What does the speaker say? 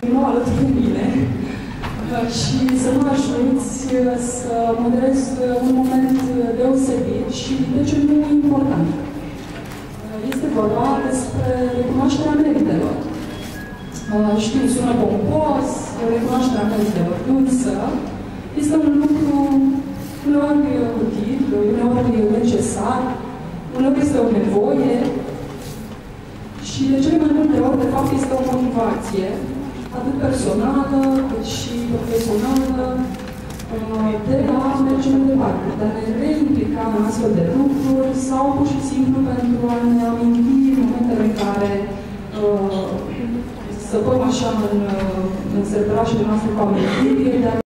Nu alături de mine și să mă ajuți să moderez un moment deosebit și, de ce nu, important. Este vorba despre recunoașterea meritelor. Știu, sună pompos, recunoașterea meritelor, însă este un lucru uneori util, uneori necesar, uneori este o nevoie și de cele mai multe ori, de fapt, este o motivație, atât personală, cât și profesională, de a merge mai departe, de a ne reimplica în astfel de lucruri sau pur și simplu pentru a ne aminti momentele în care săpăm așa în serterașele noastre cu amintiri,